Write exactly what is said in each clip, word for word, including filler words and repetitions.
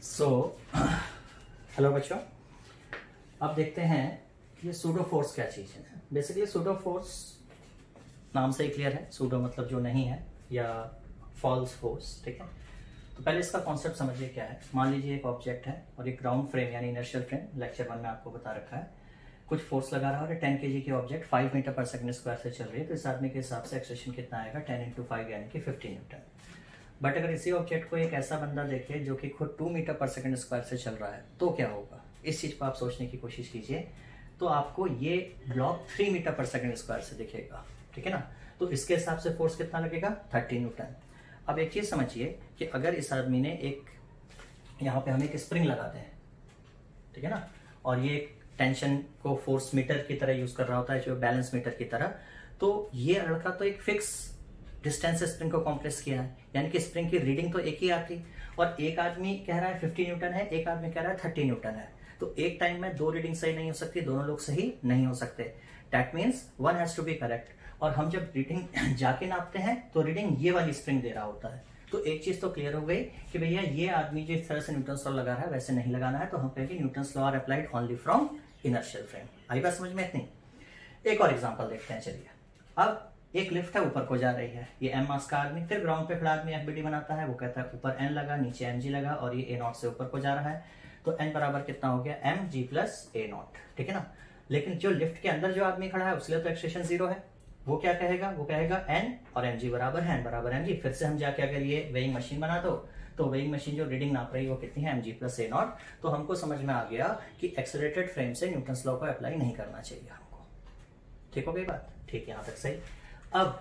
So hello बच्चों, अब देखते हैं ये सूडो फोर्स क्या चीज़ है। बेसिकली सूडो फोर्स नाम से ही क्लियर है, सूडो मतलब जो नहीं है या फॉल्स फोर्स, ठीक है। तो पहले इसका कॉन्सेप्ट समझिए क्या है। मान लीजिए एक ऑब्जेक्ट है और एक ग्राउंड फ्रेम यानी इनर्शियल फ्रेम, लेक्चर वन में आपको बता रखा है, कुछ फोर्स लगा रहा है और टेन के जी की object five metre per second square से चल रही है। तो इस आदमी के हिसाब से एक्सेलेरेशन कितना आएगा, टेन इंटू फाइव यानी कि फिफ्टी न्यूटन। बट अगर इसी ऑब्जेक्ट को एक ऐसा बंदा देखे जो कि खुद two metre per second square से चल रहा है तो क्या होगा, इस चीज को आप सोचने की कोशिश कीजिए। तो आपको ये block three metre per second square से दिखेगा, ठीक है ना। तो इसके हिसाब से फोर्स कितना लगेगा, थर्टी न्यूटन। अब एक चीज समझिए कि अगर इस आदमी ने एक यहाँ पे हम एक स्प्रिंग लगाते हैं, ठीक है ना, और ये एक टेंशन को फोर्स मीटर की तरह यूज कर रहा होता है, जो बैलेंस मीटर की तरह, तो ये लड़का तो एक फिक्स डिस्टेंस से स्प्रिंग को कॉम्प्रेस किया है, यानी कि स्प्रिंग की रीडिंग तो एक ही आती, और एक आदमी कह रहा है फिफ्टी न्यूटन है, एक आदमी कह रहा है थर्टी न्यूटन है। तो एक टाइम में दो रीडिंग सही नहीं हो सकती, दोनों लोग सही नहीं हो सकते। That means one has to be correct. और हम जब रीडिंग जाके नापते हैं तो रीडिंग ये वाली स्प्रिंग दे रहा होता है। तो एक चीज तो क्लियर हो गई कि भैया ये आदमी जिस तरह से न्यूटन्स लॉ लगा रहा है वैसे नहीं लगाना है, तो हम कहेंगे Newton's law are applied only from inertial frame. आई बात समझ में इतनी। एक और एग्जांपल देखते हैं, चलिए। अब एक लिफ्ट है, ऊपर को जा रही है, ये एम मास का आदमी, फिर ग्राउंड पे खड़ा आदमी एफबीडी बनाता है, वो कहता है ऊपर एन लगा, नीचे एम जी लगा, और ये ए नॉट से ऊपर को जा रहा है, तो एन बराबर कितना हो गया, M G plus A naught, ठीक है ना। लेकिन जो लिफ्ट के अंदर जो आदमी खड़ा है उसके लिए तो एक्सप्रेशन जीरो है, वो क्या कहेगा, वो कहेगा एन और एम जी बराबर है, एन बराबर एम जी। फिर से हम जाके अगर ये वेइंग मशीन बना दो तो वेइंग मशीन जो रीडिंग नाप रही है वो कितनी है, M G plus A naught. तो हमको समझ में आ गया कि एक्सेलरेटेड फ्रेम से न्यूटन्स लॉ को अप्लाई नहीं करना चाहिए हमको। ठीक हो गई बात, ठीक, यहां तक सही। अब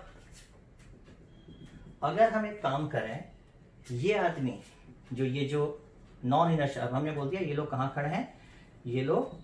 अगर हम एक काम करें, ये आदमी जो ये जो नॉन इनर्शियल, अब हमने बोल दिया ये लोग कहां खड़े हैं, ये लोग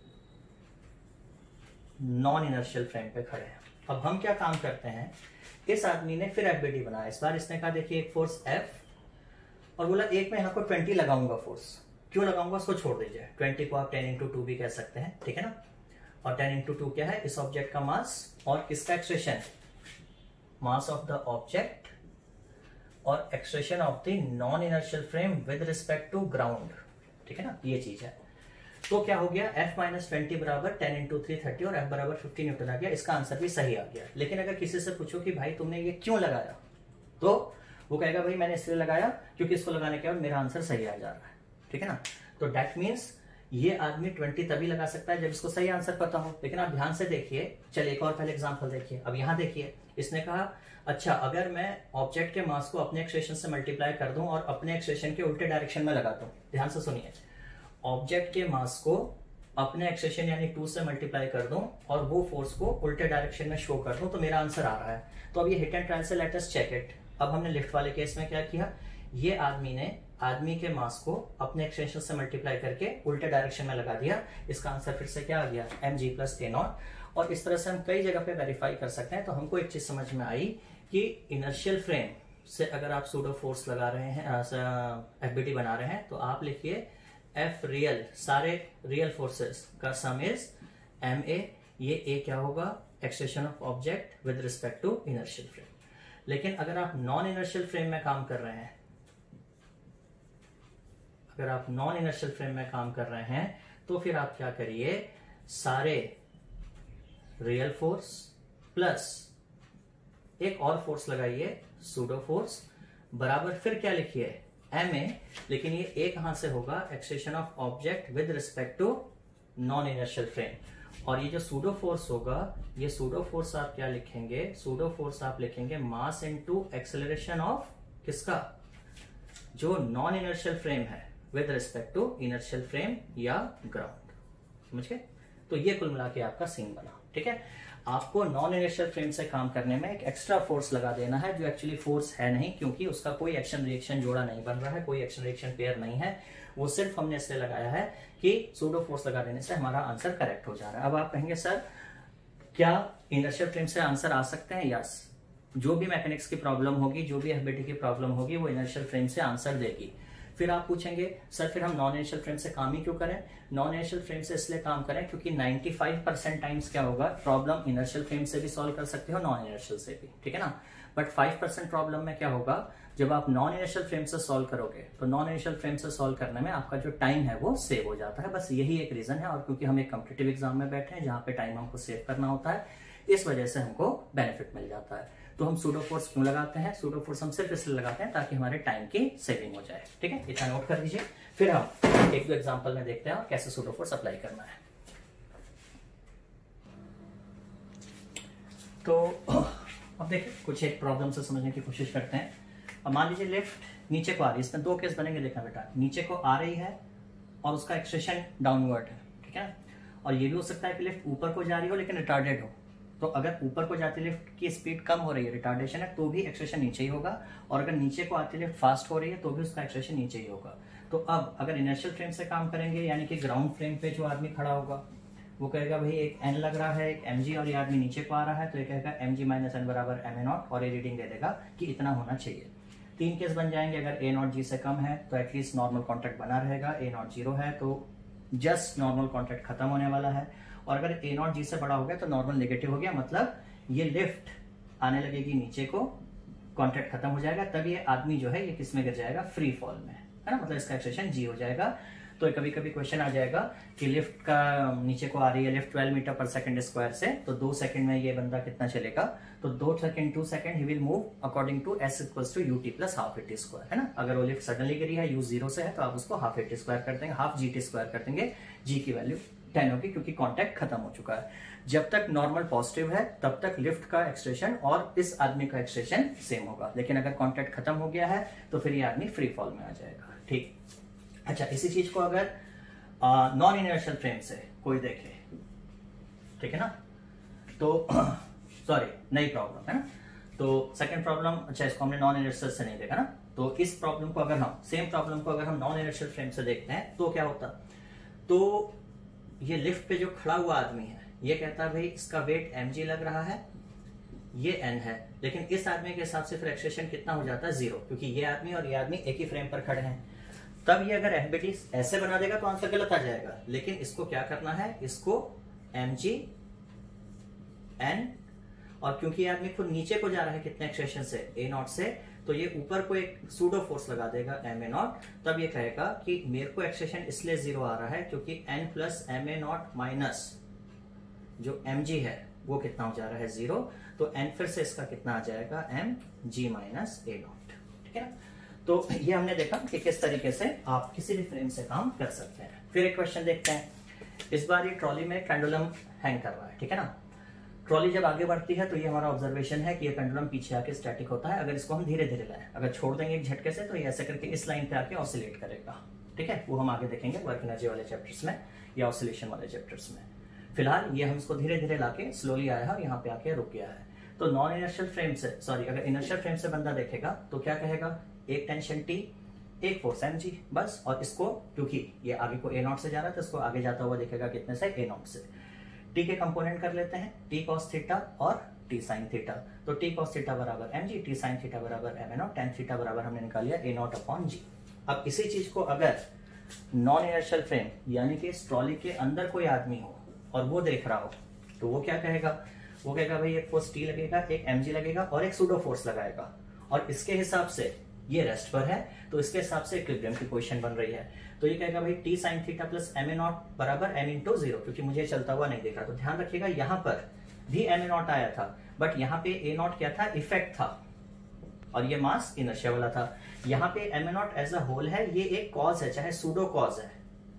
नॉन इनर्शियल फ्रेम पे खड़े हैं। अब हम क्या काम करते हैं, इस आदमी ने फिर एफबीडी बनाया, इस बार इसने कहा देखिए एक फोर्स एफ, और बोला एक में यहां को ट्वेंटी लगाऊंगा फोर्स। क्यों लगाऊंगा, उसको छोड़ दीजिए, ट्वेंटी को आप टेन इंटू टू भी कह सकते हैं, ठीक है ना। और टेन इंटू टू क्या है, इस ऑब्जेक्ट का मास और किसका expression, mass of the object और expression of the non inertial frame with respect to ground, ठीक है ना, ये चीज है। तो क्या हो गया, f माइनस ट्वेंटी बराबर टेन इंटू थ्री थर्टी और f बराबर फिफ्टी न्यूटन आ गया। इसका आंसर भी सही आ गया। लेकिन अगर किसी से पूछो कि भाई तुमने ये क्यों लगाया, तो वो कहेगा भाई मैंने इसलिए लगाया क्योंकि इसको लगाने के बाद मेरा आंसर सही आ जा रहा है, ठीक है ना। तो दैट मीन्स ये आदमी ट्वेंटी तभी लगा सकता है जब इसको सही आंसर पता हो। लेकिन आप ध्यान से देखिए, चलिए एक और पहले एग्जांपल देखिए। अब यहां देखिए, इसने कहा अच्छा अगर मैं ऑब्जेक्ट के मास को अपने एक्सप्रेशन से मल्टीप्लाई कर दूं और अपने एक्सप्रेशन के उल्टे डायरेक्शन में लगा दूं, ध्यान से सुनिए, ऑब्जेक्ट के मास को अपने एक्सेशन यानी टू से मल्टीप्लाई कर दूं और वो फोर्स को उल्टे डायरेक्शन में शो कर दूं, तो मेरा आंसर आ रहा है। तो अब ये हिट एंड ट्रायल से लेट अस चेक इट। अब हमने लिफ्ट वाले केस में क्या किया, ये आदमी ने आदमी के मास को अपने एक्सटेंशन से मल्टीप्लाई करके उल्टे डायरेक्शन में लगा दिया। इसका आंसर फिर से क्या आ गया, M G plus A naught. और इस तरह से हम कई जगह पे वेरीफाई कर सकते हैं। तो हमको एक चीज समझ में आई कि इनर्शियल फ्रेम से अगर आप सूडो फोर्स लगा रहे हैं, एफबीडी बना रहे हैं, तो आप लिखिए एफ रियल, सारे रियल फोर्सेस का सम इज एम ए। ये ए क्या होगा, expression of object with respect to inertial frame. लेकिन अगर आप नॉन इनर्शियल फ्रेम में काम कर रहे हैं, अगर आप नॉन इनर्शियल फ्रेम में काम कर रहे हैं तो फिर आप क्या करिए, सारे रियल फोर्स प्लस एक और फोर्स लगाइए सूडो फोर्स बराबर, फिर क्या लिखिए, एम ए। लेकिन ये ए कहां से होगा, expression of object with respect to non inertial frame. और ये जो सूडो फोर्स होगा, ये सूडो फोर्स आप क्या लिखेंगे, सूडो फोर्स आप लिखेंगे मास इनटू एक्सेलरेशन ऑफ किसका, जो नॉन इनर्शियल फ्रेम है with respect to inertial frame या ग्राउंड। समझ गए। तो ये कुल मिला के आपका सीन बना, ठीक है। आपको नॉन इनर्शियल फ्रेम से काम करने में एक एक्स्ट्रा फोर्स लगा देना है, जो एक्चुअली फोर्स है नहीं, क्योंकि उसका कोई एक्शन रिएक्शन जोड़ा नहीं बन रहा है, कोई एक्शन रिएक्शन पेयर नहीं है। वो सिर्फ हमने इसलिए लगाया है कि सूडो फोर्स लगा देने से हमारा आंसर करेक्ट हो जा रहा है। अब आप कहेंगे सर क्या इनर्शियल फ्रेम से आंसर आ सकते हैं, यस। जो भी मैकेनिक्स की प्रॉब्लम होगी, जो भी एफबीडी की प्रॉब्लम होगी, वो इनर्शियल फ्रेम से आंसर देगी। फिर आप पूछेंगे सर फिर हम नॉन इनिशियल फ्रेम से काम ही क्यों करें? नॉन इनिशियल फ्रेम से इसलिए काम करें क्योंकि पचानवे परसेंट टाइम्स क्या होगा, प्रॉब्लम इनर्शियल फ्रेम से भी सॉल्व कर सकते हो, नॉन इनर्शियल से भी, ठीक है ना। बट फाइव परसेंट प्रॉब्लम में क्या होगा, जब आप नॉन इनिशियल फ्रेम से सॉल्व करोगे तो नॉन इनिशियल फ्रेम से सॉल्व करने में आपका जो टाइम है वो सेव हो जाता है। बस यही एक रीजन है, और क्योंकि हम एक कॉम्पिटिटिव एग्जाम में बैठे हैं जहां पे टाइम हमको सेव करना होता है, इस वजह से हमको बेनिफिट मिल जाता है। तो हम सूडो फोर्स क्यों लगाते हैं? सूडो फोर्स हम सिर्फ इसलिए लगाते हैं ताकि हमारे टाइम की सेविंग हो जाए, ठीक है। इतना नोट कर लीजिए। फिर हम एक दो एग्जांपल में देखते हैं कैसे सूडो फोर्स अप्लाई करना है। तो अब देखिए कुछ एक प्रॉब्लम से समझने की कोशिश करते हैं। अब मान लीजिए लिफ्ट नीचे को आ रही है, इसमें दो केस बनेंगे, देखना बेटा, नीचे को आ रही है और उसका एक्सेशन डाउनवर्ड है, ठीक है। और ये भी हो सकता है कि लिफ्ट ऊपर को जा रही हो लेकिन रिटार्डेड हो। तो अगर ऊपर को जाती लिफ्ट की स्पीड कम हो रही है, रिटार्डेशन है, तो भी एक्सेशन नीचे ही होगा, और अगर नीचे को आती लिफ्ट फास्ट हो रही है तो भी उसका एक्सेशन नीचे ही होगा। तो अब अगर इनर्शियल फ्रेम से काम करेंगे, यानी कि ग्राउंड फ्रेम पे जो आदमी खड़ा होगा वो कहेगा भाई एक एन लग रहा है, एक एम जी, और ये आदमी नीचे को आ रहा है, तो ये कहेगा एम जी माइनस एन बराबर एम ए नॉट, और ये रीडिंग दे देगा कि इतना होना चाहिए। तीन केस बन जाएंगे। अगर ए नॉट जी से कम है तो एटलीस्ट नॉर्मल कॉन्टैक्ट बना रहेगा, ए नॉट जीरो है तो जस्ट नॉर्मल कॉन्टैक्ट खत्म होने वाला है, और अगर ए नॉट जी से बड़ा हो गया तो नॉर्मल नेगेटिव हो गया, मतलब ये लिफ्ट आने लगेगी नीचे को, कॉन्टैक्ट खत्म हो जाएगा, तब ये आदमी जो है ये किस में गिर जाएगा, फ्री फॉल में, है ना, मतलब इसका एक्सेशन जी हो जाएगा। तो कभी कभी क्वेश्चन आ जाएगा कि लिफ्ट का नीचे को आ रही है lift twelve metre per second square से, तो दो सेकंड में ये बंदा कितना चलेगा, तो दो second two second he will move according to S equals to U T plus half A T square, है ना। अगर वो लिफ्ट सडनली गिरी है, यू जीरो से है, तो आप उसको हाफ ए टी स्क्वायर कर देंगे, हाफ जी टी स्क्वायर कर देंगे, जी की वैल्यू टेन होगी क्योंकि कॉन्टैक्ट खत्म हो चुका है। जब तक नॉर्मल पॉजिटिव है तब तक लिफ्ट का एक्सटेंशन और इस आदमी का एक्सटेंशन सेम होगा, लेकिन अगर कॉन्टैक्ट खत्म हो गया है तो फिर ये आदमी फ्री फॉल में आ जाएगा, ठीक। अच्छा, इसी चीज को अगर नॉन इनर्शियल फ्रेम से कोई देखे, ठीक है ना, तो सॉरी नई प्रॉब्लम है ना, तो सेकंड प्रॉब्लम, अच्छा इसको हमने नॉन इनर्शियल से नहीं देखा ना, तो इस प्रॉब्लम को अगर हम सेम प्रॉब्लम को अगर हम नॉन इनर्शियल फ्रेम से देखते हैं तो क्या होता, तो ये लिफ्ट पे जो खड़ा हुआ आदमी है ये कहता है भाई इसका वेट mg लग रहा है, ये n है, लेकिन इस आदमी के हिसाब से फिर एक्सेशन कितना हो जाता है, जीरो, क्योंकि ये आदमी और ये आदमी एक ही फ्रेम पर खड़े हैं। तब ये अगर एफबीटी ऐसे बना देगा तो आंसर गलत आ जाएगा, लेकिन इसको क्या करना है, इसको mg n, और क्योंकि ये आदमी खुद नीचे को जा रहा है कितने एक्सेशन से, a नॉट से, तो ये ऊपर को एक सूडो फोर्स लगा देगा एम ए नॉट, तब ये कहेगा कि मेरे को एक्सेशन इसलिए जीरो आ रहा है क्योंकि n plus M A naught minus जो mg है वो कितना हो जा रहा है, जीरो, तो n फिर से इसका कितना आ जाएगा, mg माइनस ए नॉट, ठीक है ना। तो ये हमने देखा कि किस तरीके से आप किसी भी फ्रेम से काम कर सकते हैं। फिर एक क्वेश्चन देखते हैं। इस बार ये ट्रॉली में पेंडुलम हैंग कर रहा है, ठीक है ना। ट्रॉली जब आगे बढ़ती है तो ये हमारा ऑब्जर्वेशन है कि ये पेंडुलम पीछे आके स्टैटिक होता है। अगर इसको हम धीरे धीरे लाएं, अगर छोड़ देंगे एक झटके से तो ये ऐसे करके इस लाइन पे आके ऑसिलेट करेगा, ठीक है, वो हम आगे देखेंगे वर्क एनर्जी वाले चैप्टर्स में या ऑसिलेशन वाले चैप्टर्स में। फिलहाल ये हम इसको धीरे धीरे लाके स्लोली आया है और यहाँ पे आके रुक गया है। तो नॉन इनर्शियल फ्रेम से, सॉरी अगर इनर्शियल फ्रेम से बंदा देखेगा तो क्या कहेगा, एक टेंशन टी, एक फोर्स एम जी, बस, और इसको क्योंकि ये आगे को ए नॉट से जा रहा है तो इसको आगे जाता हुआ देखेगा कितने से, ए नॉट से। टी के कंपोनेंट कर लेते हैं, टी कॉस थीटा और टी साइन थीटा, तो टी कॉस थीटा बराबर M G, T sine theta बराबर M A naught, tan theta बराबर हमने निकाल लिया ए नॉट अपॉन जी। अब इसी चीज को अगर नॉन इनर्शियल फ्रेम यानी कि इस ट्रॉली के अंदर कोई आदमी हो और वो देख रहा हो तो वो क्या कहेगा, वो कहेगा भाई एक फोर्स टी लगेगा, एक एम जी लगेगा और एक सूडो फोर्स लगाएगा, और इसके हिसाब से ये रेस्ट पर है तो इसके हिसाब से इक्विलिब्रियम की पोजीशन बन रही है। तो ये कहेगा भाई T sine theta plus M A naught बराबर एम इंटू जीरो, क्योंकि मुझे चलता हुआ नहीं देखा। तो ध्यान रखिएगा यहाँ पर भी एम ए नॉट आया था, बट यहाँ पे ए नॉट क्या था, इफेक्ट था, और ये मास इनर्शिया वाला था। यहाँ पे M A naught as a whole है, ये एक कॉज है, चाहे सूडो कॉज है,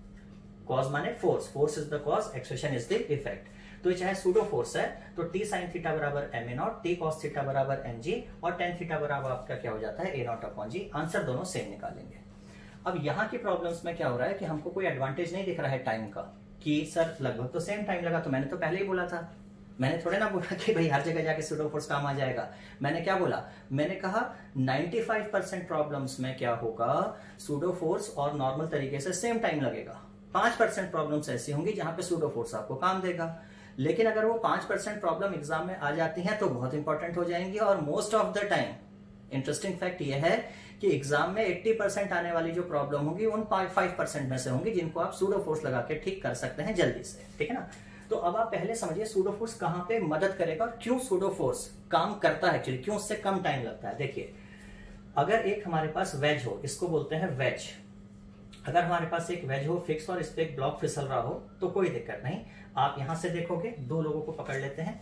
कॉज माने force, force is the cause, acceleration is the effect. तो ये चाहे सूडो फोर्स है तो टी साइन थीटा बराबर M A naught, T cos theta बराबर एम जी, और टेन थीटा बराबर आपका क्या हो जाता है, A naught upon G. Answer दोनों सेम निकालेंगे। अब यहाँ की प्रॉब्लम्स में क्या हो रहा है कि हमको कोई एडवांटेज नहीं दिख रहा है टाइम का, कि सर लगभग तो सेम टाइम लगा। तो मैंने तो पहले ही बोला था, मैंने थोड़े ना बोला कि भाई हर जगह जाके सूडो फोर्स काम आ जाएगा। मैंने क्या बोला, मैंने कहा पचानवे परसेंट प्रॉब्लम्स में क्या होगा, सूडो फोर्स और नॉर्मल तरीके से सेम टाइम लगेगा। पांच परसेंट प्रॉब्लम्स ऐसी होंगी जहां पे सूडो फोर्स आपको काम देगा, लेकिन अगर वो पांच परसेंट प्रॉब्लम एग्जाम में आ जाती हैं तो बहुत इंपॉर्टेंट हो जाएंगी। और most of the time interesting fact ये है कि एग्जाम में अस्सी परसेंट आने वाली जो प्रॉब्लम होगी उन पाँच परसेंट में से होंगी जिनको आप सूडो फोर्स लगा के ठीक कर सकते हैं जल्दी से, ठीक है ना। तो अब आप पहले समझिए सूडो फोर्स कहां पे मदद करेगा और क्यों सूडो फोर्स काम करता है, एक्चुअली क्यों उससे कम टाइम लगता है। देखिए, अगर एक हमारे पास वेज हो, इसको बोलते हैं वेज, अगर हमारे पास एक वेज हो फिक्स और इस पे एक ब्लॉक फिसल रहा हो तो कोई दिक्कत नहीं। आप यहां से देखोगे, दो लोगों को पकड़ लेते हैं,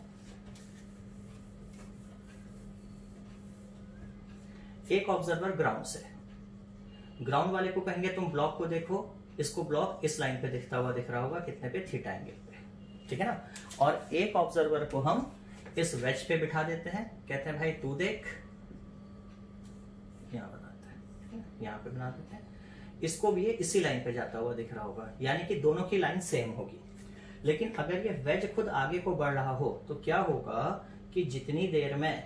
एक ऑब्जर्वर ग्राउंड से, ग्राउंड वाले को कहेंगे तुम ब्लॉक को देखो, इसको ब्लॉक इस लाइन पे दिखता हुआ दिख रहा होगा, कितने पे, थीटा एंगल पे, ठीक है ना। और एक ऑब्जर्वर को हम इस वेज पे बिठा देते हैं, कहते हैं भाई तू देख, यहां बनाते हैं, यहां पे बना देते हैं, इसको भी ये इसी लाइन पे जाता हुआ दिख रहा होगा, यानी कि दोनों की लाइन सेम होगी। लेकिन अगर ये वेज खुद आगे को बढ़ रहा हो तो क्या होगा कि जितनी देर में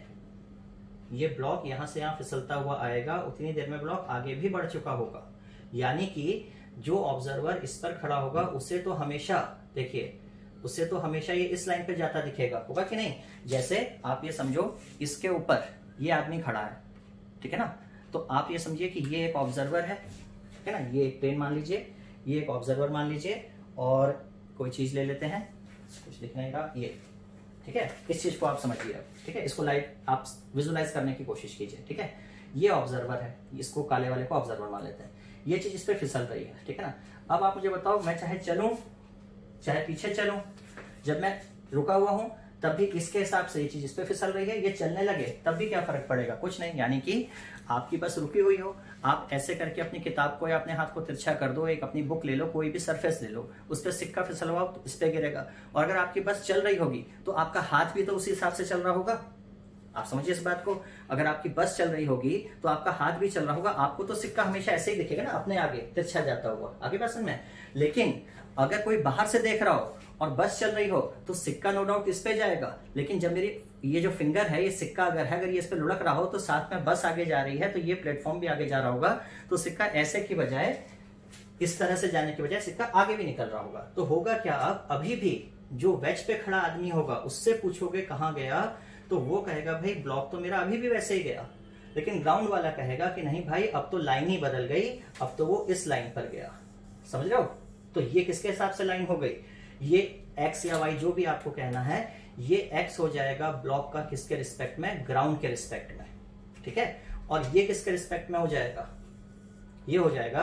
ये ब्लॉक यहां से यहां फिसलता हुआ आएगा उतनी देर में ब्लॉक आगे भी बढ़ चुका होगा, यानी कि जो ऑब्जर्वर इस पर खड़ा होगा उसे तो हमेशा, देखिए, उसे तो हमेशा ये इस लाइन पे जाता दिखेगा, होगा कि नहीं। जैसे आप ये समझो इसके ऊपर ये आदमी खड़ा है, ठीक है ना, तो आप ये समझिए कि ये एक ऑब्जर्वर है, है ना, ये एक प्लेन मान लीजिए, ये एक ऑब्जर्वर मान लीजिए, और कोई चीज ले लेते हैं, कुछ दिख नहीं रहा, ये, ठीक है, इस चीज को आप समझिए, ठीक है, इसको लाइट आप विजुलाइज करने की कोशिश कीजिए, ठीक है। ये ऑब्जर्वर है, इसको काले वाले को ऑब्जर्वर मान लेते हैं, ये चीज इस पे फिसल रही है, ठीक है ना। अब आप मुझे बताओ, मैं चाहे चलूं चाहे पीछे चलूं, जब मैं रुका हुआ हूं तब भी इसके हिसाब से ये चीज इस पे फिसल रही है, ये चलने लगे तब भी क्या फर्क पड़ेगा, कुछ नहीं। यानी कि आपकी बस रुकी हुई हो, आप ऐसे करके अपनी किताब को या अपने हाथ को तिरछा कर दो, एक अपनी बुक ले लो, कोई भी सरफेस ले लो, उस पर सिक्का फिसलवाओ तो इस पे गिरेगा। और अगर आपकी बस चल रही होगी तो आपका हाथ भी तो उसी हिसाब से चल रहा होगा, आप समझिए इस बात को। अगर आपकी बस चल रही होगी तो आपका हाथ भी चल रहा होगा, आपको तो सिक्का हमेशा ऐसे ही दिखेगा ना, अपने आगे तिरछा जाता हुआ, आगे बस में। लेकिन अगर कोई बाहर से देख रहा हो और बस चल रही हो तो सिक्का नो डाउट इस पे जाएगा, लेकिन जब मेरी ये जो फिंगर है, ये सिक्का अगर है, अगर ये इस पे लुढ़क रहा हो तो साथ में बस आगे जा रही है तो ये प्लेटफॉर्म भी आगे जा रहा होगा, तो सिक्का ऐसे की बजाय, इस तरह से जाने की बजाय सिक्का आगे भी निकल रहा होगा। तो होगा क्या, अब अभी भी जो वेज पे खड़ा आदमी होगा उससे पूछोगे कहां गया, तो वो कहेगा भाई ब्लॉक तो मेरा अभी भी वैसे ही गया। लेकिन ग्राउंड वाला कहेगा कि नहीं भाई, अब तो लाइन ही बदल गई, अब तो वो इस लाइन पर गया, समझ रहे हो। तो ये किसके हिसाब से लाइन हो गई, ये एक्स या वाई जो भी आपको कहना है, ये एक्स हो जाएगा ब्लॉक का किसके रिस्पेक्ट में, ग्राउंड के रिस्पेक्ट में, ठीक है। और ये किसके रिस्पेक्ट में हो जाएगा, ये हो जाएगा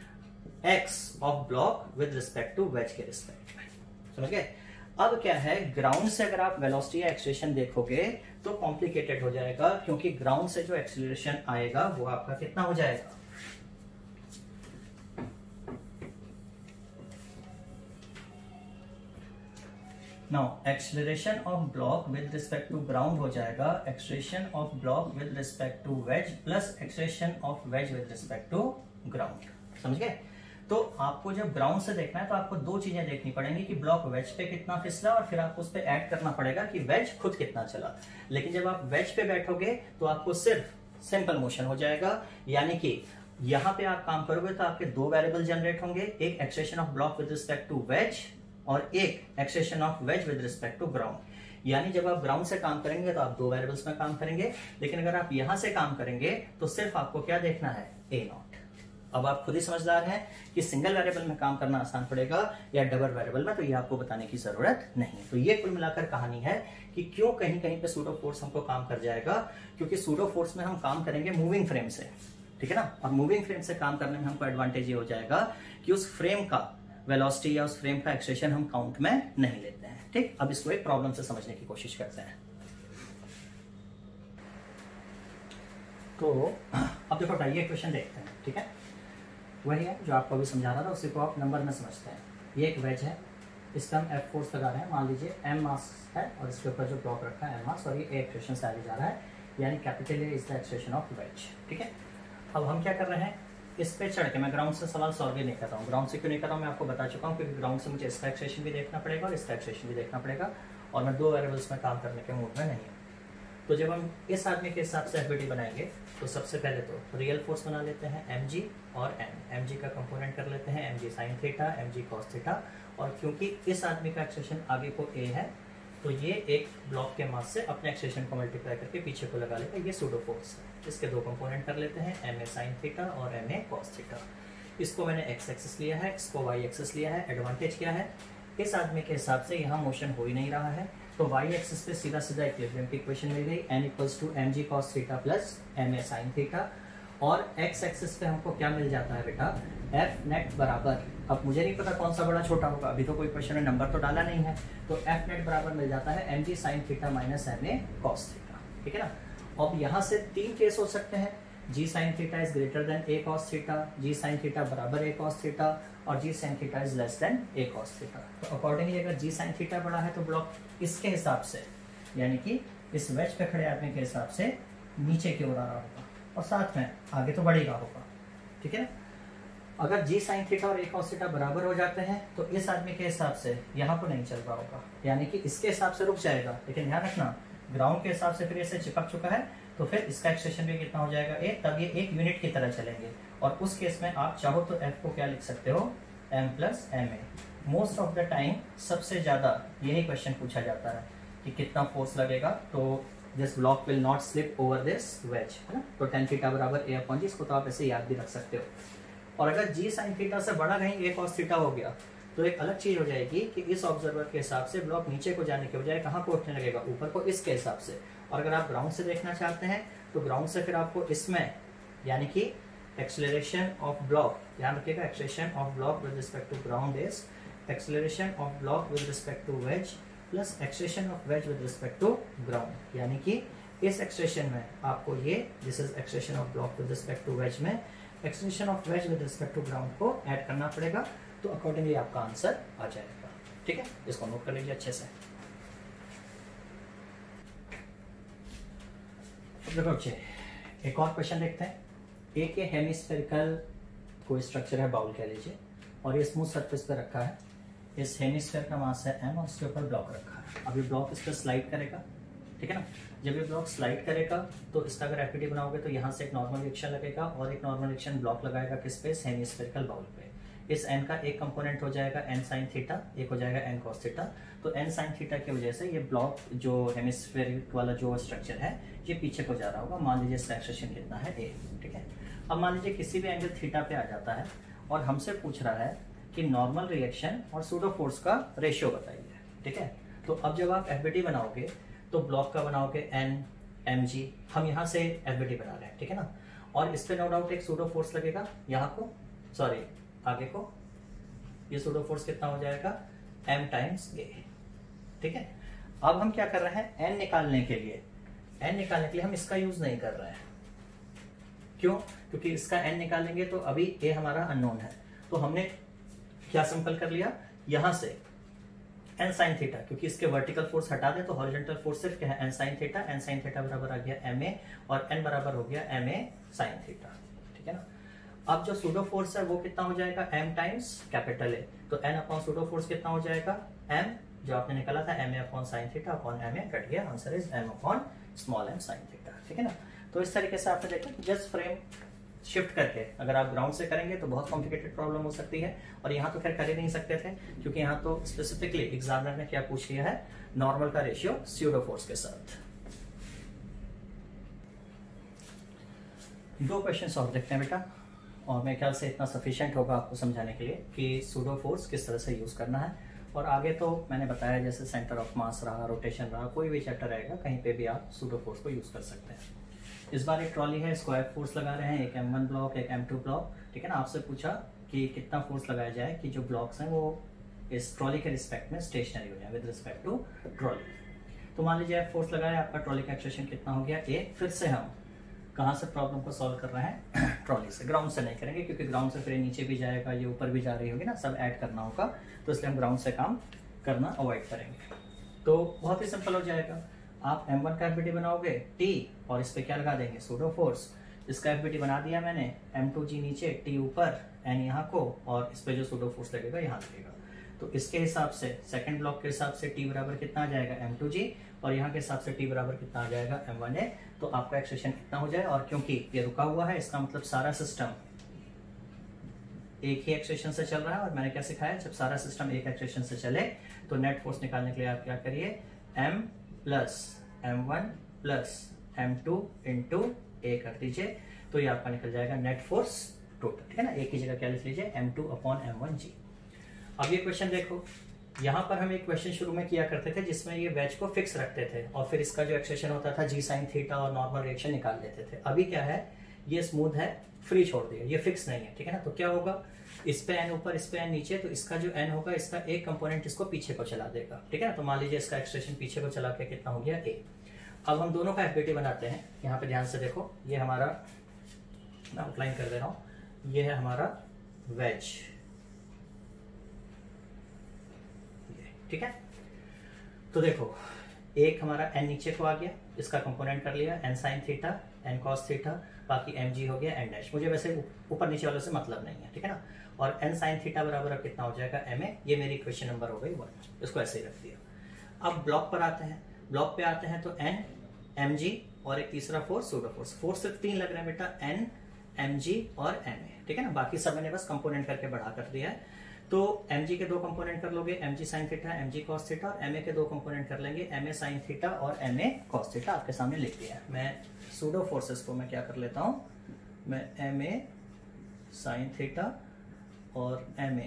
X of block with respect to wedge के रिस्पेक्ट में, समझ गए। अब क्या है, ग्राउंड से अगर आप वेलोसिटी या एक्सेलरेशन देखोगे तो कॉम्प्लिकेटेड हो जाएगा, क्योंकि ग्राउंड से जो एक्सेलरेशन आएगा वो आपका कितना हो जाएगा, now acceleration of block with respect to ground हो जाएगा acceleration of block with respect to wedge plus acceleration of wedge with respect to ground, समझ गए। तो आपको जब ग्राउंड से देखना है तो आपको दो चीजें देखनी पड़ेंगी कि ब्लॉक वेज पे कितना फिसला, और फिर आपको उस पे ऐड करना पड़ेगा कि वेज खुद कितना चला। लेकिन जब आप वेज पे बैठोगे तो आपको सिर्फ सिंपल मोशन हो जाएगा, यानी कि यहां पे आप काम करोगे तो आपके दो वेरिएबल जनरेट होंगे, एक acceleration of block with respect to wedge और एक acceleration of wedge with respect to ground. यानी जब आप ग्राउंड से काम करेंगे तो आप दो वेरिएबल्स में काम करेंगे, लेकिन अगर आप यहां से काम करेंगे तो सिर्फ आपको क्या देखना है, ए नॉट। अब आप खुद ही समझदार हैं कि सिंगल वेरिएबल में काम करना आसान पड़ेगा या डबल वेरिएबल में, तो ये आपको बताने की जरूरत नहीं। तो ये कुल मिलाकर कहानी है कि क्यों कहीं कहीं पे सूडो फोर्स हमको काम कर जाएगा, क्योंकि सूडो फोर्स में हम काम करेंगे मूविंग फ्रेम से, ठीक है ना। और मूविंग फ्रेम से काम करने में हमको एडवांटेज ये हो जाएगा कि उस फ्रेम का वेलोसिटी या उस फ्रेम का एक्सेलरेशन हम काउंट में नहीं लेते हैं, ठीक। अब इसको एक प्रॉब्लम से समझने की कोशिश करते हैं। तो अब देखो ये क्वेश्चन देखते हैं, ठीक है। वही है जो आपको अभी समझा रहा था, उसी को आप नंबर में समझते हैं। ये एक वेज है, इस पर हम एफ फोर्स लगा रहे हैं, मान लीजिए एम मास है और इसके ऊपर जो ब्लॉक रखा है एम मास, और ये ए एक्सेलरेशन से आगे जा रहा है, यानी capital A is the acceleration of wedge, ठीक है। अब हम क्या कर रहे हैं, इस पे चढ़ के, मैं ग्राउंड से सवाल सॉल्व भी नहीं कर रहा हूँ। ग्राउंड से क्यों नहीं कर रहा हूँ मैं आपको बता चुका हूँ, क्योंकि ग्राउंड से मुझे इसका एक्सेलरेशन भी देखना पड़ेगा और इसका एक्सेलरेशन भी देखना पड़ेगा, और मैं दो वेरिएबल्स में काम करने के मूड में नहीं हूँ। तो जब हम इस आदमी के हिसाब से एफबीटी बनाएंगे तो सबसे पहले तो रियल फोर्स बना लेते हैं एम जी और एम, एम जी का कंपोनेंट कर लेते हैं M G sine theta, M G cos theta, और क्योंकि इस आदमी का एक्सेलरेशन आगे को ए है तो ये एक ब्लॉक के मास से अपने एक्सेशन को मल्टीप्लाई करके पीछे को लगा लेगा, ये सूडो फोर्स है। इसके दो कंपोनेंट कर लेते हैं, एम ए साइन थीटा और एम ए कॉस थीटा। इसको मैंने एक्स एक्सिस लिया है, इसको वाई एक्सिस लिया है। एडवांटेज क्या है, इस आदमी के हिसाब से यहाँ मोशन हो ही नहीं रहा है, तो वाई एक्सिस पे सीधा सीधा इक्विलिब्रियम की इक्वेशन मिल गई, N equals to M G cos theta plus M A sine theta. और एक्स एक्सिस पे हमको क्या मिल जाता है बेटा, एफ नेट बराबर, अब मुझे नहीं पता कौन सा बड़ा छोटा होगा, अभी तो कोई क्वेश्चन में नंबर तो डाला नहीं है, तो एफ नेट बराबर मिल जाता है M G sine theta minus M A cos theta. ठीक है ना। अब यहाँ से तीन केस हो सकते हैं, G sine theta is greater than A cos theta, G sine theta बराबर ए कॉस थीटा, और G sine theta is less than A cos theta. तो अकॉर्डिंगली अगर जी साइन थीटा बड़ा है तो ब्लॉक इसके हिसाब से, यानी कि इस वेज पे खड़े आदमी के हिसाब से नीचे की ओर आ रहा होगा, और साथ में आगे तो बढ़ेगा होगा। ठीक है ना। अगर जी साइन थीटा और ए कॉस थीटा बराबर हो जाते हैं तो इस आदमी के हिसाब से यहाँ को नहीं चल रहा होगा, यानी कि इसके हिसाब से रुक जाएगा, लेकिन ध्यान रखना ग्राउंड के हिसाब से फिर इसे चिपक चुका है, तो फिर इसका एक्सेशन भी कितना हो जाएगा, एक, तब ये एक यूनिट की तरह चलेंगे। और उस केस में आप चाहो तो एफ को क्या लिख सकते हो, M plus M A. Most of the time सबसे ज्यादा यही क्वेश्चन पूछा जाता है कि कितना फोर्स लगेगा, तो this block will not slip over this wedge, है ना। तो टेन थीटा बराबर ए अपॉन जी, इसको तो आप ऐसे याद भी रख सकते हो। और अगर जी साइन थीटा से बड़ा कहीं ए कॉस थीटा हो गया तो एक अलग चीज हो जाएगी कि इस ऑब्जर्वर के हिसाब से ब्लॉक नीचे को जाने के बजाय कहाँ को उठने लगेगा, ऊपर को, इसके हिसाब से। और अगर आप ग्राउंड से देखना चाहते हैं तो ग्राउंड से फिर आपको इसमें, यानी कि एक्सेलरेशन ऑफ ब्लॉक, ध्यान रखिएगा, acceleration of block with respect to ground is acceleration of block with respect to wedge plus acceleration of wedge with respect to ground. यानी कि इस एक्सेलरेशन में आपको ये, this is acceleration of block with respect to wedge में acceleration of wedge with respect to ground को add करना पड़ेगा, तो अकॉर्डिंगली आपका आंसर आ जाएगा। ठीक है, इसको नोट कर लीजिए अच्छे से। देखो बच्चे, एक और क्वेश्चन देखते हैं। एक ये हेमिस्फेरिकल कोई स्ट्रक्चर है, बाउल कह लीजिए, और ये स्मूथ सरफेस पे रखा है। इस हेमिस्फेयर का मास है एम और उसके ऊपर ब्लॉक रखा है। अब ये ब्लॉक इस पर स्लाइड करेगा, ठीक है ना। जब ये ब्लॉक स्लाइड करेगा तो इसका अगर एफपीटी बनाओगे तो यहाँ से एक नॉर्मल रिएक्शन लगेगा और एक नॉर्मल रिएक्शन ब्लॉक लगाएगा किस पे, हेमिस्फेरिकल बाउल पे। इस एन का एक कंपोनेंट हो जाएगा एन साइन थीटा, एक हो जाएगा एन कॉस थीटा। तो एन साइन थीटा की वजह से ये ब्लॉक जो हेमिस्फेरिक वाला जो स्ट्रक्चर है ये पीछे को जा रहा होगा। मान लीजिए इसका एक्सेशन कितना है, ए। ठीक है। अब मान लीजिए किसी भी एंगल थीटा पे आ जाता है और हमसे पूछ रहा है कि नॉर्मल रिएक्शन और सूडो फोर्स का रेशियो बताइए। ठीक है। तो अब जब आप एफबीटी बनाओगे तो ब्लॉक का बनाओगे एन एम जी, हम यहाँ से एफबीटी बना रहे हैं, ठीक है ना। और इस पे नो डाउट एक सूडो फोर्स लगेगा यहाँ को, सॉरी आगे को, ये सूडो फोर्स कितना हो जाएगा, m टाइम्स ए। ठीक है। अब हम क्या कर रहे हैं, n निकालने के लिए n निकालने के लिए हम इसका यूज नहीं कर रहे हैं। क्यों? क्योंकि इसका n निकालेंगे तो अभी a हमारा अननोन है, तो हमने क्या सिंपल कर लिया, यहां से n साइन थीटा, क्योंकि इसके वर्टिकल फोर्स हटा दे तो हॉरिजॉन्टल फोर्स सिर्फ क्या है, n sine theta. n sine theta बराबर आ गया ma और n बराबर हो गया ma साइन थीटा। ठीक है ना। अब जो सूडो फोर्स है वो कितना हो जाएगा, m टाइम्स कैपिटल A। तो n अपॉन सूडो फोर्स कितना हो जाएगा, m जो आपने निकाला था ma upon sine theta upon ma cut गया, answer is m upon small m sine theta. ठीक है ना। तो इस तरीके से आपने देखा जस्ट फ्रेम शिफ्ट करके, अगर आप ग्राउंड से करेंगे तो बहुत कॉम्प्लिकेटेड प्रॉब्लम हो सकती है, और यहाँ तो खैर कर ही नहीं सकते थे क्योंकि यहाँ तो स्पेसिफिकली एग्जामिनर ने क्या पूछ लिया है, नॉर्मल का रेशियो स्यूडो फोर्स के साथ। दो क्वेश्चन और देखते हैं बेटा, और मेरे ख्याल से इतना सफिशिएंट होगा आपको समझाने के लिए कि सूडो फोर्स किस तरह से यूज करना है। और आगे तो मैंने बताया जैसे सेंटर ऑफ मास रहा, रोटेशन रहा, कोई भी चैप्टर रहेगा कहीं पे भी आप सूडो फोर्स को यूज कर सकते हैं। इस बार एक ट्रॉली है, इसको एफ फोर्स लगा रहे हैं, एक एम वन ब्लॉक, एक एम टू ब्लॉक। ठीक है ना। आपसे पूछा कि कितना फोर्स लगाया जाए कि जो ब्लॉक्स हैं वो इस ट्रॉली के रिस्पेक्ट में स्टेशनरी हो जाए विद रिस्पेक्ट टू ट्रॉली। तो मान लीजिए एफ फोर्स लगाया, आपका ट्रॉली का एक्सेशन कितना हो गया, ए। फिर से हम कहाँ से प्रॉब्लम को सॉल्व कर रहे हैं, ट्रॉली से, ग्राउंड से नहीं करेंगे क्योंकि ग्राउंड से फिर नीचे भी जाएगा, ये ऊपर भी जा रही होगी ना, सब ऐड करना होगा, तो इसलिए हम ग्राउंड से काम करना अवॉइड करेंगे। तो बहुत ही सिंपल हो जाएगा, आप एम वन का एफबीटी बनाओगे T और इस पे क्या लगा देंगे, सूडो फोर्स। इसका एफबीटी बना दिया मैंने, एम टू जी नीचे, T ऊपर, N यहाँ को, और इस पे जो सूडो फोर्स लगेगा यहाँ लगेगा। तो इसके हिसाब से सेकंड ब्लॉक के हिसाब से T बराबर कितना आ जाएगा, एम टू जी, और यहाँ के हिसाब से T बराबर कितना आ जाएगा, एम वन ए। तो आपका एक्सेशन कितना हो जाए, और क्योंकि ये रुका हुआ है इसका मतलब सारा सिस्टम एक ही एक्सेशन से चल रहा है, और मैंने क्या सिखाया, जब सारा सिस्टम एक एक्सेशन से चले तो नेट फोर्स निकालने के लिए आप क्या करिए, M plus M one plus M two into A कर दीजिए, तो ये आपका निकल जाएगा नेट फोर्स टोटल, ठीक है ना। एक की जगह क्या लिख लीजिए, M two upon M one G. अब ये क्वेश्चन देखो, यहाँ पर हम एक क्वेश्चन शुरू में किया करते थे जिसमें ये वेज को फिक्स रखते थे और फिर इसका जो एक्सप्रेशन होता था जी साइन थीटा और नॉर्मल रिएक्शन निकाल लेते थे। अभी क्या है, ये स्मूथ है, फ्री छोड़ दिया, ये फिक्स नहीं है, ठीक है ना। तो क्या होगा, इस पे एन ऊपर, इस पे एन नीचे, तो इसका जो एन होगा इसका एक कंपोनेंट इसको पीछे को चला देगा, ठीक है ना। तो मान लीजिए इसका एक्सप्रेशन पीछे को चला के कितना हो गया, ए। अब हम दोनों का एफबीटी बनाते हैं। यहाँ पे ध्यान से देखो, ये हमारा, मैं आउटलाइन कर दे रहा हूं, ये है हमारा वेज, ठीक है। तो देखो, एक हमारा एन नीचे को आ गया, इसका कंपोनेंट कर लिया, N sine theta, N cos theta, बाकी एम जी हो गया, एन डैश। मुझे वैसे ऊपर नीचे वालों से मतलब नहीं है, ठीक है ना। और एन साइन थीटा बराबर अब कितना हो जाएगा, एम ए। ये मेरी क्वेश्चन नंबर हो गई वन, इसको ऐसे ही रख दिया। अब ब्लॉक पर आते हैं, ब्लॉक पे आते हैं तो एन, एम जी और एक तीसरा फोर्स, सूडो फोर्स। फोर्स सिर्फ तीन लग रहा है बेटा, एन, एम जी और एम ए, ठीक है ना। बाकी सब मैंने बस कंपोनेंट करके बढ़ा कर दिया है। तो mg के दो कंपोनेंट कर लोगे, mg sin theta, mg cos theta, और ma के दो कंपोनेंट कर लेंगे, ma sin थीटा और ma cos थीटा। आपके सामने लिख दिया है। मैं सूडो फोर्सेस को मैं क्या कर लेता हूं, मैं ma sin थीटा और ma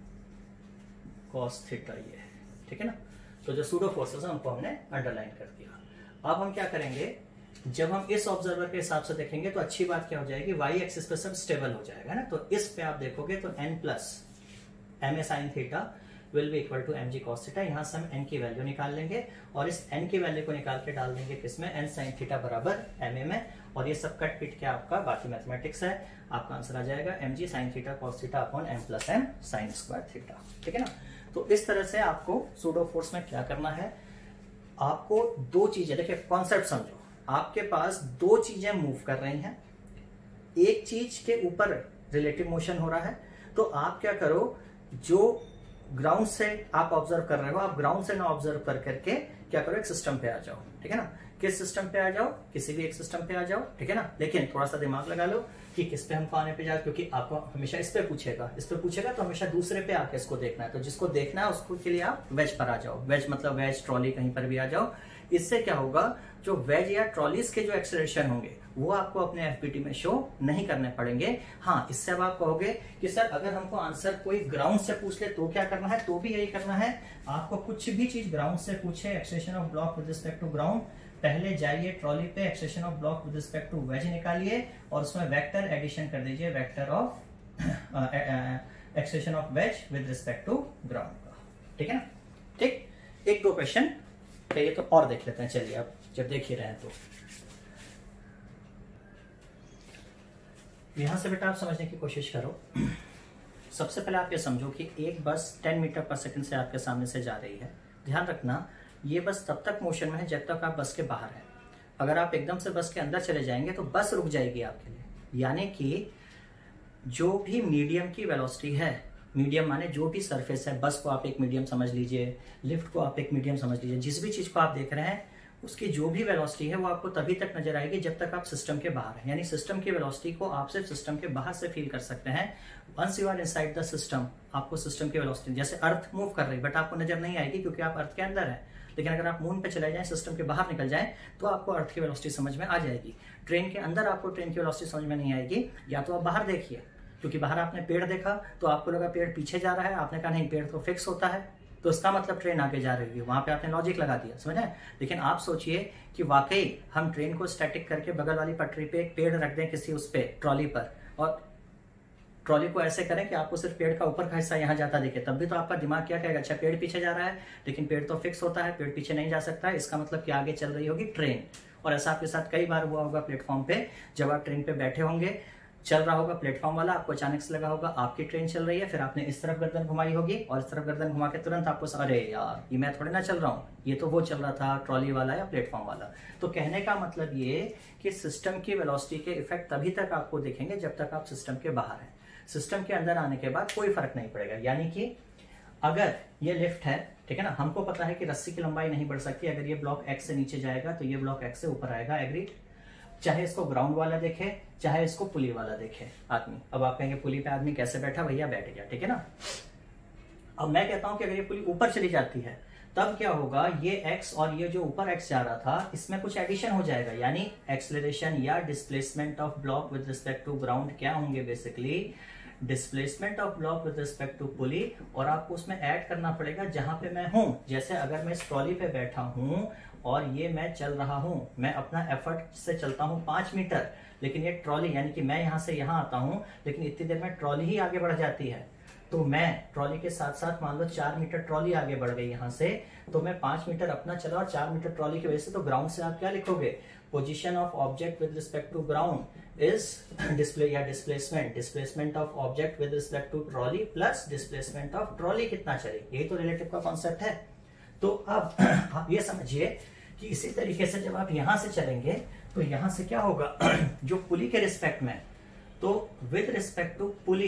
cos थीटा, ये ठीक है ना। तो जो सूडो फोर्सेस है उनको हमने अंडरलाइन कर दिया। अब हम क्या करेंगे, जब हम इस ऑब्जर्वर के हिसाब से देखेंगे तो अच्छी बात क्या हो जाएगी, वाई एक्सिस पे सब स्टेबल हो जाएगा ना। तो इस पे आप देखोगे तो n plus M A sine theta will be equal to M G cos theta. यहां से हम n की वैल्यू निकाल लेंगे और इस n की वैल्यू को निकाल के डाल देंगे किसमें, n साइन थीटा बराबर एम ए में। और ये सब कट पिट के आपका बाकी मैथमेटिक्स है, आपका आंसर आ जाएगा M G sine theta cos theta upon M plus M sine square theta, ठीक है ना। तो इस तरह से आपको सूडो फोर्स में क्या करना है, आपको दो चीजें, देखिए कॉन्सेप्ट समझो, आपके पास दो चीजें मूव कर रही हैं, एक चीज के ऊपर रिलेटिव मोशन हो रहा है। तो आप क्या करो, जो ग्राउंड से आप ऑब्जर्व कर रहे हो, आप ग्राउंड से ना ऑब्जर्व कर करके क्या करो, एक सिस्टम पे आ जाओ, ठीक है ना। किस सिस्टम पे आ जाओ, किसी भी एक सिस्टम पे आ जाओ, ठीक है ना। लेकिन थोड़ा सा दिमाग लगा लो कि किस पे हमको आने पे जाओ, क्योंकि आपको हमेशा इस पे पूछेगा, इस पे पूछेगा तो हमेशा दूसरे पे आके इसको देखना है। तो जिसको देखना है उसको के लिए आप वेज पर आ जाओ, वेज मतलब वेज ट्रॉली, कहीं पर भी आ जाओ। इससे क्या होगा, जो वेज या ट्रॉलीज के जो एक्सेलरेशन होंगे वो आपको अपने एफपीटी में शो नहीं करने पड़ेंगे। हाँ, इससे अब आप कहोगे कि सर अगर हमको आंसर कोई ग्राउंड से पूछ ले तो क्या करना है, तो भी यही करना है। आपको कुछ भी चीज ग्राउंड से पूछे, acceleration of block with respect to ground, पहले जाइए ट्रॉली पे, acceleration of block with respect to wedge निकालिए और उसमें वेक्टर एडिशन कर दीजिए, vector of acceleration of wedge with respect to ground का, ठीक है ना। ठीक, एक दो क्वेश्चन ये तो और देख लेते हैं, चलिए अब जब देख ही रहे हैं तो यहां से बेटा आप समझने की कोशिश करो। सबसे पहले आप ये समझो कि एक बस दस मीटर पर सेकंड से आपके सामने से जा रही है। ध्यान रखना, ये बस तब तक मोशन में है जब तक आप बस के बाहर हैं। अगर आप एकदम से बस के अंदर चले जाएंगे तो बस रुक जाएगी आपके लिए। यानी कि जो भी मीडियम की वेलोसिटी है, मीडियम माने जो भी सरफेस है, बस को आप एक मीडियम समझ लीजिए, लिफ्ट को आप एक मीडियम समझ लीजिए, जिस भी चीज को आप देख रहे हैं उसकी जो भी वेलोसिटी है वो आपको तभी तक नजर आएगी जब तक आप सिस्टम के बाहर हैं। यानी सिस्टम की वेलोसिटी को आप सिर्फ सिस्टम के बाहर से फील कर सकते हैं। Once you are inside the system, आपको सिस्टम की वेलोसिटी, जैसे अर्थ मूव कर रही है बट आपको नजर नहीं आएगी क्योंकि आप अर्थ के अंदर है। लेकिन अगर आप मून पे चले जाएं, सिस्टम के बाहर निकल जाएं, तो आपको अर्थ की वेलोसिटी समझ में आ जाएगी। ट्रेन के अंदर आपको ट्रेन की वेलोसिटी समझ में नहीं आएगी, या तो आप बाहर देखिए, क्योंकि बाहर आपने पेड़ देखा तो आपको लगा पेड़ पीछे जा रहा है, आपने कहा नहीं पेड़ तो फिक्स होता है, तो इसका मतलब ट्रेन आगे जा रही है, वहां पे आपने लॉजिक लगा दिया, समझ आए। लेकिन आप सोचिए कि वाकई हम ट्रेन को स्टैटिक करके बगल वाली पटरी पे एक पेड़ रख दें किसी उस पे ट्रॉली पर, और ट्रॉली को ऐसे करें कि आपको सिर्फ पेड़ का ऊपर का हिस्सा यहाँ जाता दिखे, तब भी तो आपका दिमाग क्या कहेगा, अच्छा पेड़ पीछे जा रहा है, लेकिन पेड़ तो फिक्स होता है, पेड़ पीछे नहीं जा सकता है, इसका मतलब कि आगे चल रही होगी ट्रेन। और ऐसा आपके साथ कई बार हुआ होगा प्लेटफॉर्म पे, जब आप ट्रेन पे बैठे होंगे, चल रहा होगा प्लेटफॉर्म वाला, आपको अचानक से लगा होगा आपकी ट्रेन चल रही है, फिर आपने इस तरफ गर्दन घुमाई होगी और इस तरफ गर्दन घुमा के तुरंत आपको, अरे यार ये मैं थोड़ी ना चल रहा हूँ, ये तो वो चल रहा था ट्रॉली वाला या प्लेटफॉर्म वाला। तो कहने का मतलब ये कि सिस्टम की वेलोसिटी के इफेक्ट तभी तक आपको दिखेंगे जब तक आप सिस्टम के बाहर हैं। सिस्टम के अंदर आने के बाद कोई फर्क नहीं पड़ेगा। यानी कि अगर ये लिफ्ट है, ठीक है ना, हमको पता है कि रस्सी की लंबाई नहीं बढ़ सकती, अगर ये ब्लॉक एक्स से नीचे जाएगा तो ये ब्लॉक एक्स से ऊपर आएगा, एग्रीड। चाहे इसको ग्राउंड वाला देखे, चाहे इसको पुली वाला देखे आदमी। अब आप कहेंगे पुली पे आदमी कैसे बैठा, भैया बैठ गया, ठीक है ना। अब मैं कहता हूं कि अगर ये पुली ऊपर चली जाती है तब क्या होगा, ये x और ये जो ऊपर x जा रहा था इसमें कुछ एडिशन हो जाएगा, यानी एक्सेलरेशन या displacement of block with respect to ground क्या होंगे, basically displacement of block with respect to pulley, और आपको उसमें ऐड करना पड़ेगा जहां पे मैं हूं। जैसे अगर मैं इस ट्रॉली पे बैठा हूं और ये मैं चल रहा हूं, मैं अपना एफर्ट से चलता हूं पांच मीटर, लेकिन ये ट्रॉली यानी कि मैं यहां से यहां आता हूं, लेकिन इतनी देर में ट्रॉली ही आगे बढ़ जाती है, तो मैं ट्रॉली के साथ साथ मान लो चार मीटर ट्रॉली आगे बढ़ गई यहां से, तो मैं पांच मीटर अपना चला और चार मीटर ट्रॉली की वजह से, तो ग्राउंड से आप क्या लिखोगे, position of object with respect to ground is display या displacement, displacement of object with respect to trolley plus displacement of trolley कितना चले, यही तो रिलेटिव का कॉन्सेप्ट है। तो अब आप ये समझिए कि इसी तरीके से जब आप यहां से चलेंगे तो यहां से क्या होगा जो पुली के रिस्पेक्ट में, तो विद रिस्पेक्ट टू पुली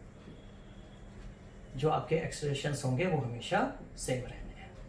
जो आपके एक्सेलरेशंस होंगे वो हमेशा सेम रहने हैं,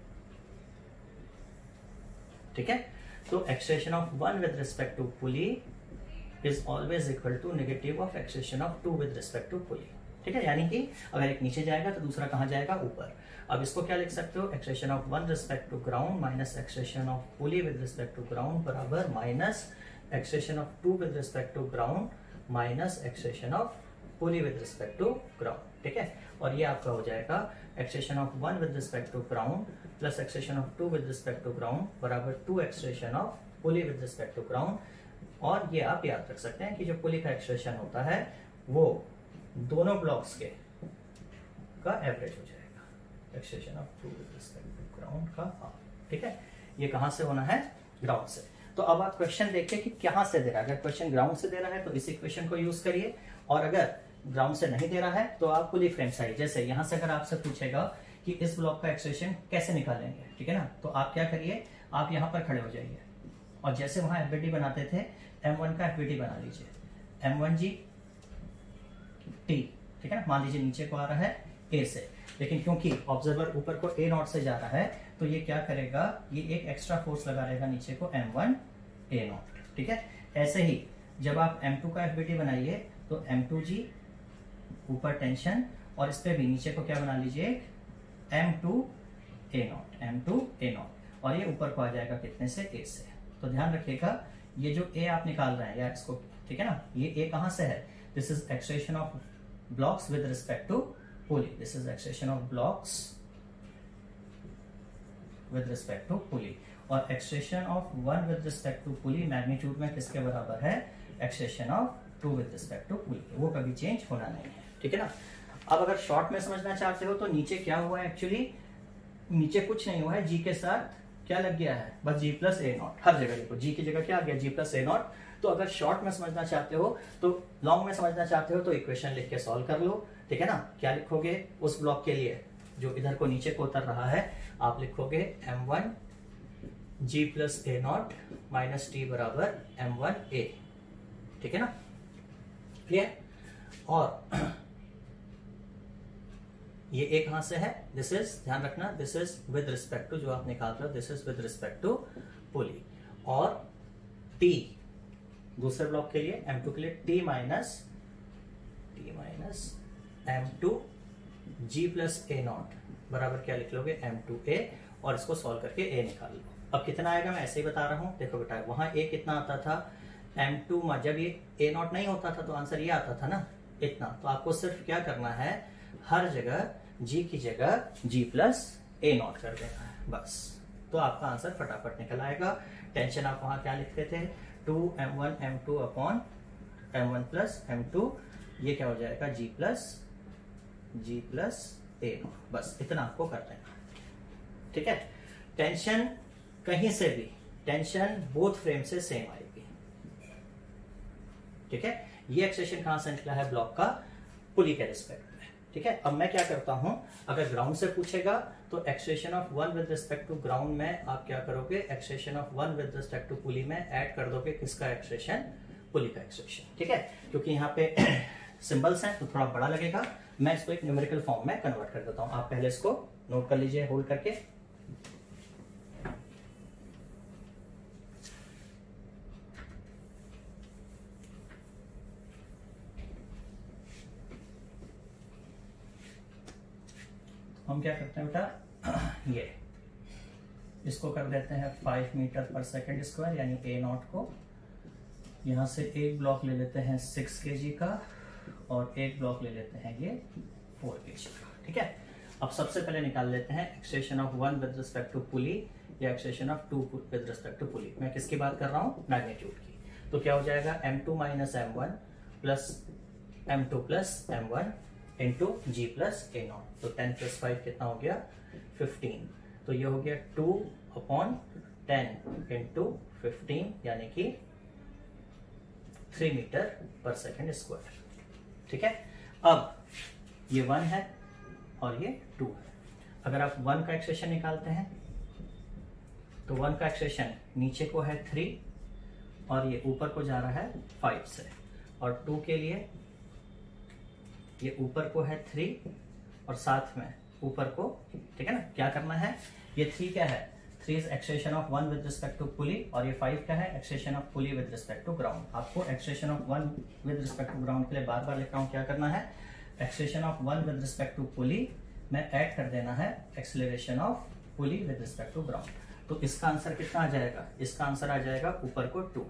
ठीक है। तो acceleration of one with respect to pulley is always equal to negative of acceleration of two with respect to pulley, ठीक है। यानी कि अगर एक नीचे जाएगा तो दूसरा कहां जाएगा, ऊपर। अब इसको क्या लिख सकते हो, acceleration of one respect to ground minus acceleration of pulley with respect to ground बराबर minus acceleration of two with respect to ground minus acceleration of pulley with respect to ground, ठीक है। और ये आपका हो जाएगा acceleration of one with respect to ground plus acceleration of two with respect to ground बराबर two acceleration of pulley with respect to ground. और ये आप याद रख सकते हैं कि जो पुली का एक्सेलरेशन होता है वो दोनों ब्लॉक्स के का एवरेज हो जाएगा, acceleration of two with respect to ground का हाफ, ठीक है। ये कहां से होना है, ग्राउंड से। तो अब आप क्वेश्चन देखिए कि कहां से दे रहा है, अगर क्वेश्चन ग्राउंड से दे रहा है तो इस इक्वेशन को यूज करिए, और अगर ग्राउंड से नहीं दे रहा है तो आप पुली फ्रेम साइड, जैसे यहां से अगर आपसे पूछेगा कि इस ब्लॉक का एक्सेलरेशन कैसे निकालेंगे, ठीक है ना, तो आप क्या करिए, आप यहां पर खड़े हो जाइए और जैसे वहां एफबीटी बनाते थे एम वन का एफबीटी बना लीजिए, एम वन जी टी, ठीक है ना। मान लीजिए नीचे को आ रहा है ए से, लेकिन क्योंकि ऑब्जर्वर ऊपर को ए नॉट से जा रहा है तो ये क्या करेगा, ये एक एक्स्ट्रा फोर्स लगा रहेगा नीचे को एम वन ए नॉट, ठीक है। ऐसे ही जब आप एम टू का एफबीटी बनाइए तो एम टू जी ऊपर टेंशन, और इस पे भी नीचे को क्या बना लीजिए, M two A naught, M two A naught, और ये ऊपर को आ जाएगा कितने से, ए से। तो ध्यान रखिएगा ये जो ए आप निकाल रहे हैं या इसको, ठीक है ना, ये ए कहां से है, this is acceleration of blocks with respect to pulley, this is acceleration of blocks with respect to pulley, और acceleration of one with respect to pulley magnitude में किसके बराबर है, acceleration of two with respect to pulley, वो कभी change होना नहीं है, ठीक है ना। अब अगर शॉर्ट में समझना चाहते हो तो नीचे क्या हुआ है, एक्चुअली नीचे कुछ नहीं हुआ है, जी के साथ क्या लग गया है, बस जी प्लस ए नॉट, हर जगह देखो जी की जगह क्या आ गया, जी प्लस ए नॉट। तो अगर शॉर्ट में समझना चाहते हो तो, लॉन्ग में समझना चाहते हो तो इक्वेशन लिख के सॉल्व कर लो, ठीक है ना। क्या लिखोगे उस ब्लॉक के लिए जो इधर को नीचे को उतर रहा है, आप लिखोगे M one G plus A naught minus T बराबर एम वन ए, ठीक है ना, क्लियर। और ये ए कहां से है, दिस इज, ध्यान रखना, this is with respect to, जो आप निकाल रहे हो this is with respect to pulley, और टी दूसरे ब्लॉक के लिए एम टू के लिए T minus T minus M two G plus A naught बराबर क्या लिख लोगे, एम टू ए, और इसको सॉल्व करके ए निकाल लो। अब कितना आएगा मैं ऐसे ही बता रहा हूं, देखो बेटा वहां ए कितना आता था, एम टू, जब ये ए नॉट नहीं होता था तो आंसर ये आता था ना, इतना। तो आपको सिर्फ क्या करना है, हर जगह जी की जगह जी प्लस ए नॉट कर देना है, बस, तो आपका आंसर फटाफट निकल आएगा। टेंशन आप वहां क्या लिखते थे, two M one M two upon M one plus M two, ये क्या हो जाएगा, G plus G plus A naught, बस इतना आपको कर देना, ठीक है। टेंशन कहीं से भी, टेंशन बोथ फ्रेम से सेम आएगी, ठीक है। ये एक्सेशन कहां से निकला है, ब्लॉक का पुली के रिस्पेक्ट में, ठीक है। अब मैं क्या करता हूं, अगर ग्राउंड से पूछेगा तो acceleration of one with respect to ground में आप क्या करोगे, acceleration of one with respect to pulley में ऐड कर दोगे किसका एक्सेशन, पुली का एक्सेशन, ठीक है। क्योंकि यहाँ पे सिंबल्स हैं तो थोड़ा बड़ा लगेगा, मैं इसको एक न्यूमेरिकल फॉर्म में कन्वर्ट कर देता हूं। आप पहले इसको नोट कर लीजिए होल्ड करके, हम क्या करते हैं बेटा, ये इसको कर देते हैं five metre per second square यानी ए नॉट को। यहाँ से एक ब्लॉक ले लेते हैं सिक्स के जी का और एक ब्लॉक ले लेते हैं ये फोर के जी का। ठीक है, अब सबसे पहले निकाल लेते हैं acceleration of one with respect to pulley या acceleration of two with respect to pulley. मैं किसकी बात कर रहा हूँ? मैग्नीट्यूड की। तो क्या हो जाएगा? M two minus M one plus M two plus M one into G plus A naught. तो टेन प्लस फाइव कितना हो गया? फिफ्टीन। तो ये हो गया two upon ten into fifteen यानी कि three metre per second square. ठीक है, अब ये वन है और ये टू है। अगर आप वन का एक्सप्रेशन निकालते हैं तो वन का एक्सप्रेशन नीचे को है थ्री और ये ऊपर को जा रहा है फाइव से, और टू के लिए ये ऊपर को है थ्री और साथ में ऊपर को। ठीक है ना, क्या करना है? ये थ्री क्या है? Three is acceleration of one with respect to pulley, और ये फाइव क्या है? Acceleration of pulley with respect to ground. आपको acceleration of one with respect to ground के लिए बार बार लिख रहा हूं, क्या करना है? Acceleration of one with respect to pulley में ऐड कर देना है acceleration of pulley with respect to ground. तो इसका आंसर कितना आ जाएगा? इसका आंसर आ जाएगा ऊपर को टू।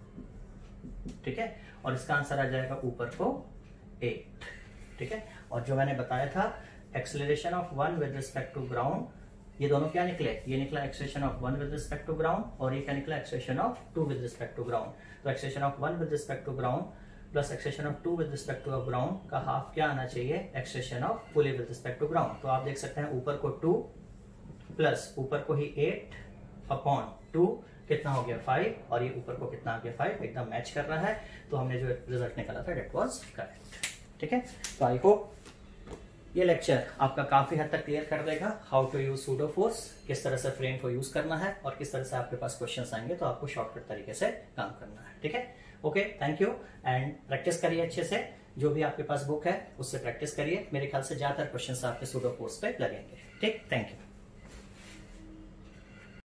ठीक है, और इसका आंसर आ जाएगा ऊपर को एट। ठीक है, और जो मैंने बताया था acceleration of one with respect to ground, ये दोनों क्या निकले? ये निकला acceleration of one with respect to ground और ये क्या निकला? Acceleration of two with respect to ground. तो acceleration of one with respect to ground plus acceleration of two with respect to ground का हाफ क्या आना चाहिए? Acceleration of pulley with respect to ground. तो आप देख सकते हैं ऊपर को टू प्लस ऊपर को ही एट अपॉन टू कितना हो गया? फाइव, और ये ऊपर को कितना आ गया? फाइव। एकदम मैच कर रहा है। तो हमने जो रिजल्ट निकाला था डेट वाज करेक्ट। ठीक है, तो आई होप ये लेक्चर आपका काफी हद तक क्लियर कर देगा how to use pseudo force, किस तरह से फ्रेम को यूज करना है और किस तरह से आपके पास क्वेश्चंस आएंगे तो आपको शॉर्टकट तरीके से काम करना है। ठीक है, okay, thank you and practice करिए अच्छे से। जो भी आपके पास बुक है उससे प्रैक्टिस करिए। मेरे ख्याल से ज्यादातर क्वेश्चंस आपके सूडो फोर्स पे लगेंगे। ठीक, थैंक यू।